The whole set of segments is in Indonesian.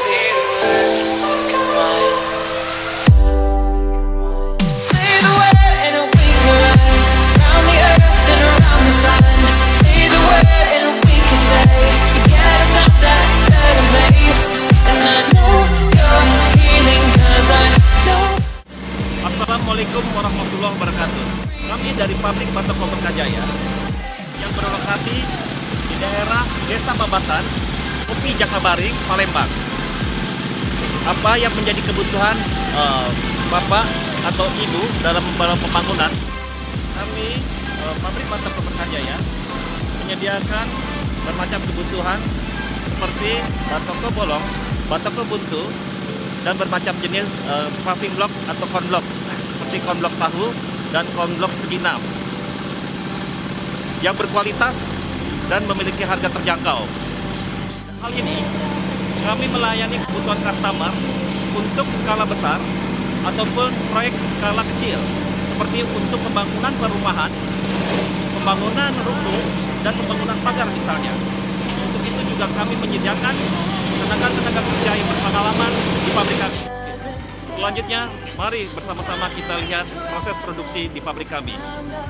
Assalamualaikum warahmatullahi wabarakatuh. Kami dari pabrik Batako Berkajaya yang berlokasi di daerah Desa Babatan, Upi Jakabaring, Palembang. Apa yang menjadi kebutuhan Bapak atau Ibu dalam pembangunan? Kami pabrik Batako Berkajaya menyediakan bermacam kebutuhan seperti batako bolong, batako buntu, dan bermacam jenis paving block atau konblok, seperti konblok tahu dan konblok segi 6 yang berkualitas dan memiliki harga terjangkau. Hal ini kami melayani kebutuhan customer untuk skala besar ataupun proyek skala kecil, seperti untuk pembangunan perumahan, pembangunan ruko, dan pembangunan pagar misalnya. Untuk itu juga kami menyediakan tenaga kerja yang berpengalaman di pabrik kami. Selanjutnya, mari bersama-sama kita lihat proses produksi di pabrik kami.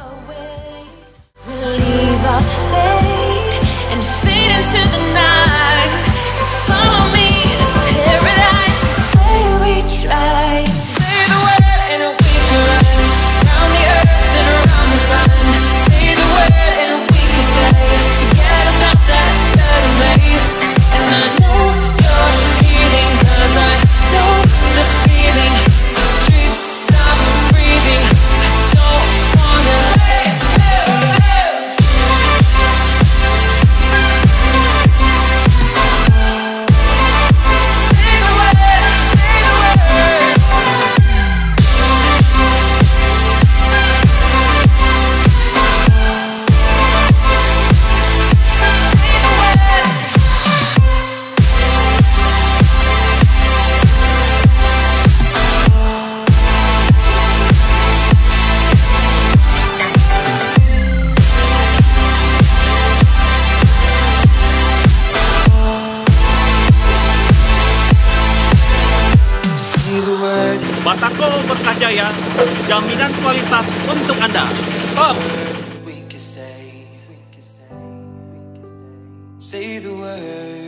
Batako Berkajaya, jaminan kualitas untuk Anda. Stop! Say the word.